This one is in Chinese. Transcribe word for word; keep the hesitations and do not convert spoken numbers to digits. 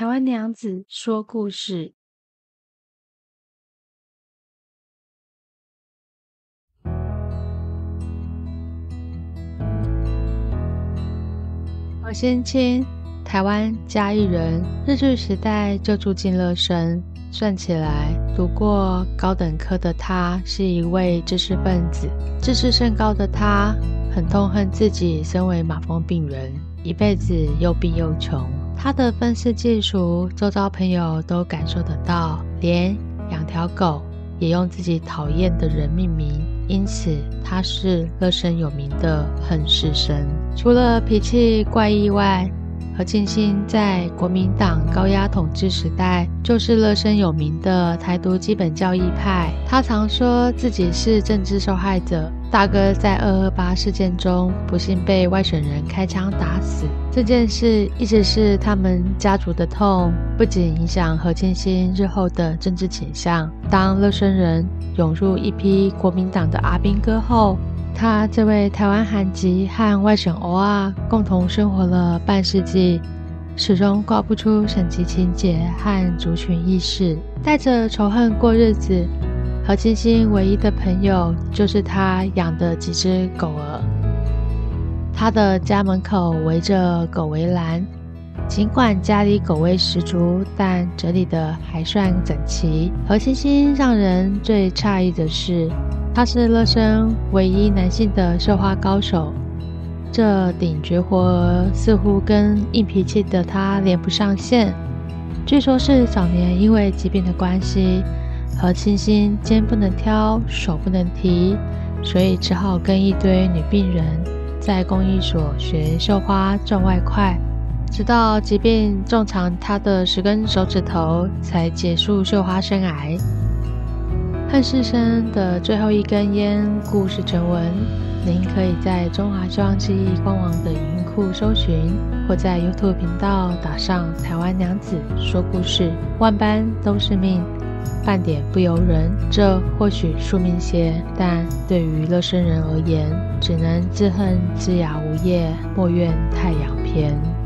台湾娘子说故事。何先清，台湾嘉义人，日据时代就住进乐生。算起来，读过高等科的他是一位知识分子。知识甚高的他，很痛恨自己身为马蜂病人，一辈子又病又穷。他的愤世嫉俗，周遭朋友都感受得到，连养条狗也用自己讨厌的人命名，因此他是乐生有名的恨世生。除了脾气怪异外，何庆兴在国民党高压统治时代就是乐生有名的台独基本教义派。他常说自己是政治受害者，大哥在二二八事件中不幸被外省人开枪打死，这件事一直是他们家族的痛，不仅影响何庆兴日后的政治倾向。当乐生人涌入一批国民党的阿兵哥后，他这位台湾韩籍和外省欧啊共同生活了半世纪，始终挂不出省级情结和族群意识，带着仇恨过日子。何庆兴唯一的朋友就是他养的几只狗儿。他的家门口围着狗围栏，尽管家里狗味十足，但整理的还算整齐。何庆兴让人最诧异的是，他是乐生唯一男性的绣花高手，这顶绝活儿似乎跟硬脾气的他连不上线。据说是早年因为疾病的关系，何庆兴肩不能挑，手不能提，所以只好跟一堆女病人在公益所学绣花赚外快，直到疾病重创他的十根手指头，才结束绣花生涯。恨世生的最后一根烟故事全文，您可以在中华希望记忆官网的影音库搜寻，或在 YouTube 频道打上台湾娘子说故事。万般都是命，半点不由人，这或许宿命些，但对于乐生人而言，只能自恨枝桠无叶，莫怨太阳偏。